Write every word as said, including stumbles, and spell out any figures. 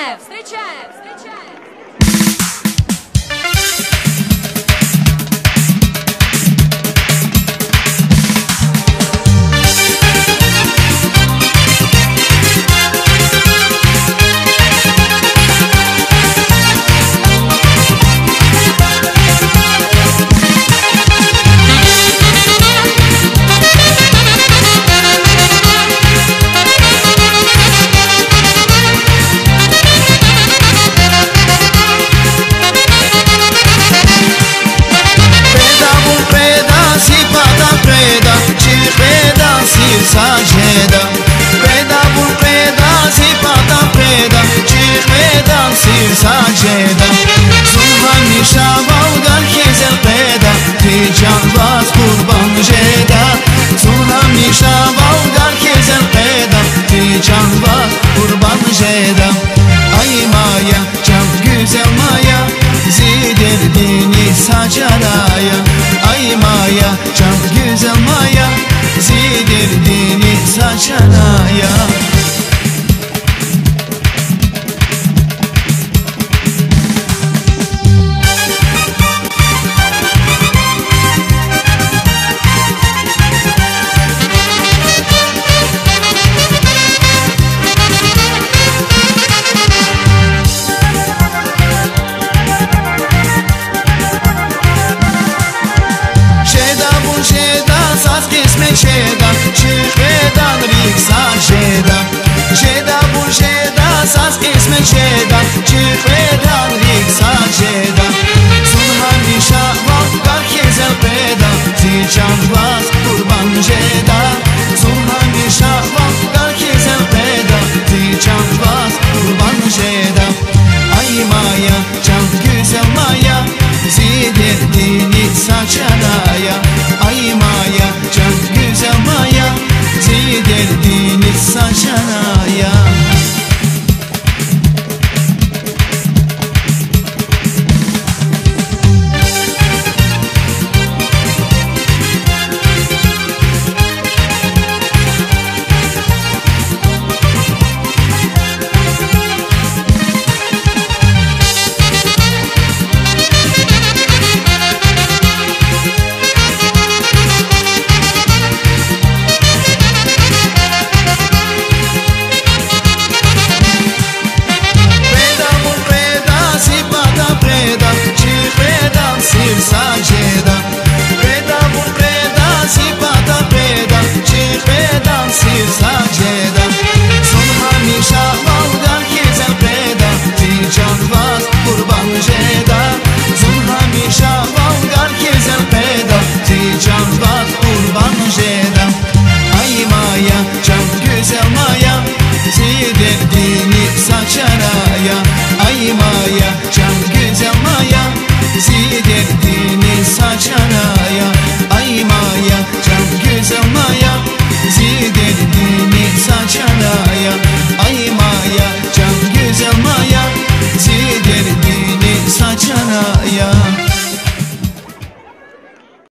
Встречаем! Встречаем! Встречаем! Sajeda, preda bul preda, si pata preda, ci preda si sajeda. Suha mishava udar khizel preda, ti janvas kurban jeda. Suha mishava udar khizel preda, ti janvas kurban jeda. Ay maya, can güzel maya, zidir dini sacaraya. Ay maya, can güzel maya, zidir dini saçanaya. Jeda, Jeda, Riksa Jeda, Jeda bu Jeda, saz ismi Jeda, Jeda, Riksa Jeda. Sunha nisha vakar khizel peda, ti can